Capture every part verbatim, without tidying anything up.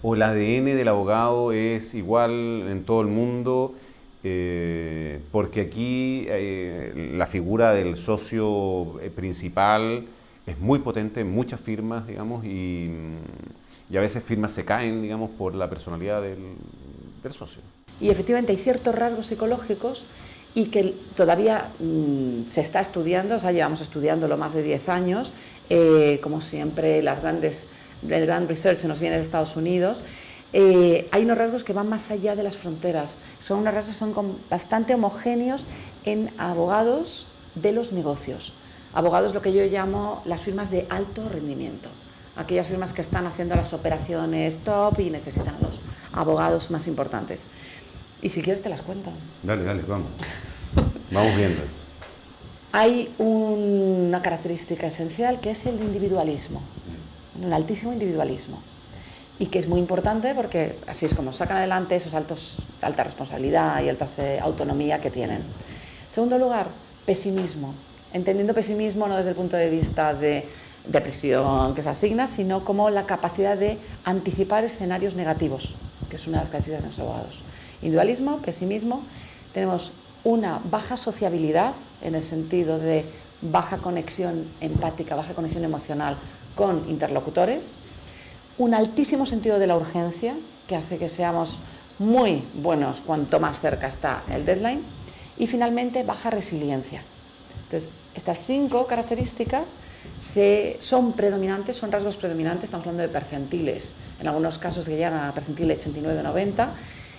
¿O el A D N del abogado es igual en todo el mundo? Eh, porque aquí eh, la figura del socio principal es muy potente en muchas firmas, digamos, y, y a veces firmas se caen, digamos, por la personalidad del, del socio. Y efectivamente hay ciertos rasgos psicológicos y que todavía mmm, se está estudiando, o sea, llevamos estudiándolo más de diez años, eh, como siempre las grandes, el gran research se nos viene de Estados Unidos. Eh, hay unos rasgos que van más allá de las fronteras, son unos rasgos que son bastante homogéneos en abogados de los negocios, abogados lo que yo llamo las firmas de alto rendimiento, aquellas firmas que están haciendo las operaciones top y necesitan a los abogados más importantes. Y si quieres te las cuento. Dale, dale, vamos. Vamos viendo eso. Hay una característica esencial que es el individualismo, el altísimo individualismo. Y que es muy importante porque así es como sacan adelante esos altos, alta responsabilidad y alta eh, autonomía que tienen. En segundo lugar, pesimismo. Entendiendo pesimismo no desde el punto de vista de depresión que se asigna, sino como la capacidad de anticipar escenarios negativos, que es una de las características de los abogados. Individualismo, pesimismo, tenemos una baja sociabilidad en el sentido de baja conexión empática, baja conexión emocional con interlocutores, un altísimo sentido de la urgencia que hace que seamos muy buenos cuanto más cerca está el deadline y finalmente baja resiliencia. Entonces, estas cinco características se, son predominantes, son rasgos predominantes, estamos hablando de percentiles, en algunos casos que llegan a percentile ochenta y nueve noventa,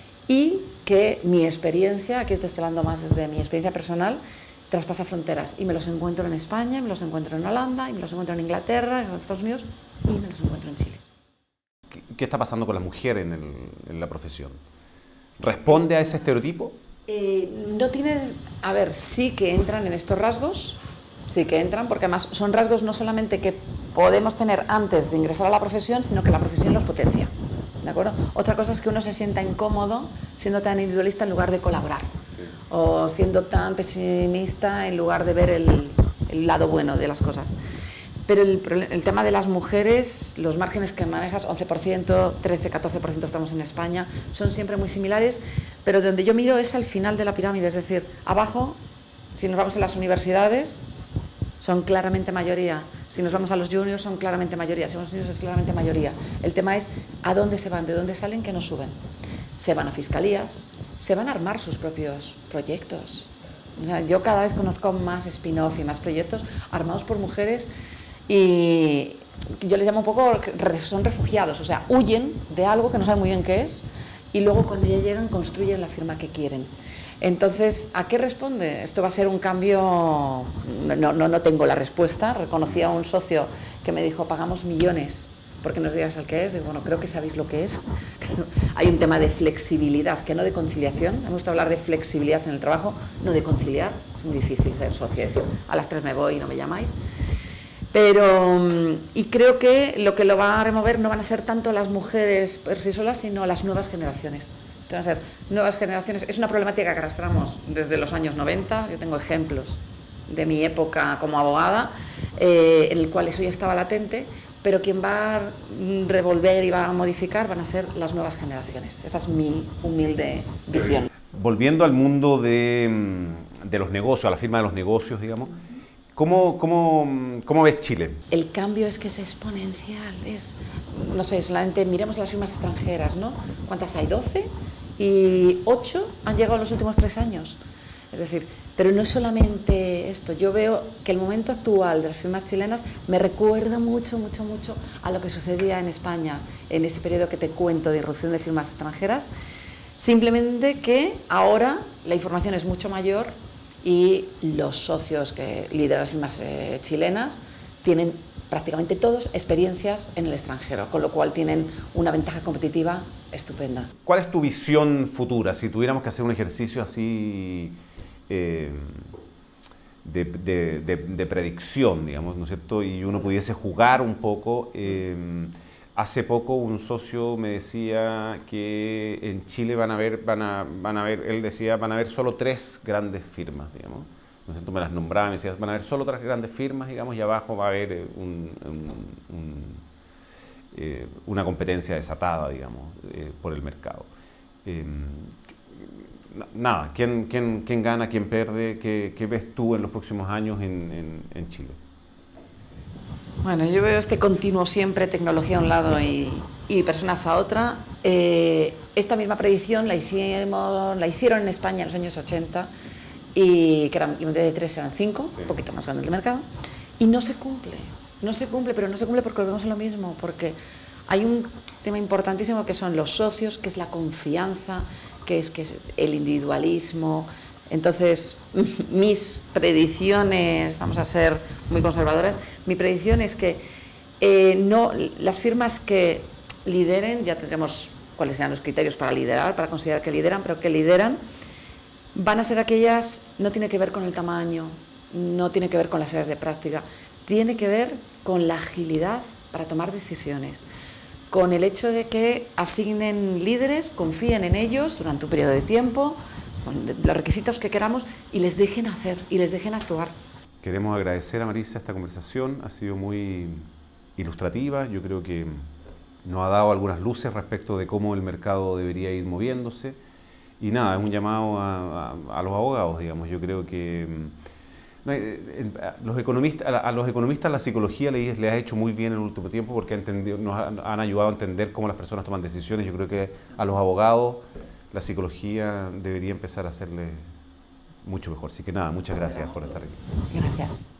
y que mi experiencia, aquí estoy hablando más desde mi experiencia personal, traspasa fronteras y me los encuentro en España, me los encuentro en Holanda, y me los encuentro en Inglaterra, en los Estados Unidos y me los encuentro en Chile. ¿Qué, qué está pasando con la mujer en, el, en la profesión? ¿Responde a ese estereotipo? Eh, no tiene, a ver, sí que entran en estos rasgos, sí que entran, porque además son rasgos no solamente que podemos tener antes de ingresar a la profesión, sino que la profesión los potencia, ¿de acuerdo? Otra cosa es que uno se sienta incómodo siendo tan individualista en lugar de colaborar, sí. O siendo tan pesimista en lugar de ver el, el lado bueno de las cosas. Pero el, el tema de las mujeres, los márgenes que manejas, once por ciento, trece, catorce por ciento estamos en España, son siempre muy similares, pero donde yo miro es al final de la pirámide, es decir, abajo, si nos vamos a las universidades, son claramente mayoría, si nos vamos a los juniors son claramente mayoría, si vamos a los juniors es claramente mayoría. El tema es a dónde se van, de dónde salen, que no suben. Se van a fiscalías, se van a armar sus propios proyectos. O sea, yo cada vez conozco más spin-off y más proyectos armados por mujeres. Y yo les llamo un poco, son refugiados, o sea, huyen de algo que no saben muy bien qué es y luego cuando ya llegan construyen la firma que quieren. Entonces, ¿a qué responde? Esto va a ser un cambio, no, no, no tengo la respuesta, reconocí a un socio que me dijo, pagamos millones porque nos digas el qué es, digo, bueno, creo que sabéis lo que es. Hay un tema de flexibilidad, que no de conciliación, hemos visto hablar de flexibilidad en el trabajo, no de conciliar, es muy difícil ser socio, decir, a las tres me voy y no me llamáis. Pero, y creo que lo que lo va a remover no van a ser tanto las mujeres por sí solas, sino las nuevas generaciones. Van a ser nuevas generaciones. Es una problemática que arrastramos desde los años noventa. Yo tengo ejemplos de mi época como abogada, eh, en el cual eso ya estaba latente, pero quien va a revolver y va a modificar van a ser las nuevas generaciones. Esa es mi humilde visión. Volviendo al mundo de, de los negocios, a la firma de los negocios, digamos, ¿Cómo, cómo, ¿Cómo ves Chile? El cambio es que es exponencial, es, no sé, solamente miremos las firmas extranjeras, ¿no? ¿Cuántas hay? ¿doce? Y ocho han llegado en los últimos tres años. Es decir, pero no es solamente esto, yo veo que el momento actual de las firmas chilenas me recuerda mucho, mucho, mucho a lo que sucedía en España en ese periodo que te cuento de irrupción de firmas extranjeras, simplemente que ahora la información es mucho mayor y los socios que lideran las firmas eh, chilenas tienen prácticamente todos experiencias en el extranjero, con lo cual tienen una ventaja competitiva estupenda. ¿Cuál es tu visión futura? Si tuviéramos que hacer un ejercicio así eh, de, de, de, de predicción, digamos, ¿no es cierto? Y uno pudiese jugar un poco. Eh, hace poco un socio me decía que en Chile van a haber, van a, van a haber, él decía, van a haber solo tres grandes firmas, digamos. ¿No es cierto? Me las nombraba, me decía, van a haber solo tres grandes firmas, digamos, y abajo va a haber un, un, un, eh, una competencia desatada, digamos, eh, por el mercado. Eh, nada, ¿quién, quién, quién gana, quién pierde? ¿Qué, qué ves tú en los próximos años en, en, en Chile? Bueno, yo veo este continuo siempre, tecnología a un lado y, y personas a otra. Eh, esta misma predicción la, hicimos, la hicieron en España en los años ochenta, y que eran, en vez de tres eran cinco, sí, un poquito más grande el mercado, y no se cumple, no se cumple, pero no se cumple porque volvemos a lo mismo, porque hay un tema importantísimo que son los socios, que es la confianza, que es, que es el individualismo. Entonces, mis predicciones, vamos a ser muy conservadoras, mi predicción es que eh, no, las firmas que lideren, ya tendremos cuáles serán los criterios para liderar, para considerar que lideran, pero que lideran, van a ser aquellas, no tiene que ver con el tamaño, no tiene que ver con las áreas de práctica, tiene que ver con la agilidad para tomar decisiones, con el hecho de que asignen líderes, confíen en ellos durante un periodo de tiempo, con los requisitos que queramos, y les dejen hacer, y les dejen actuar. Queremos agradecer a Marisa esta conversación, ha sido muy ilustrativa, yo creo que nos ha dado algunas luces respecto de cómo el mercado debería ir moviéndose, y nada, es un llamado a, a, a los abogados, digamos. Yo creo que a los economistas, a los economistas la psicología les, les ha hecho muy bien en el último tiempo, porque ha entendido, nos han, han ayudado a entender cómo las personas toman decisiones. Yo creo que a los abogados la psicología debería empezar a hacerle mucho mejor. Así que nada, muchas gracias por estar aquí. Gracias.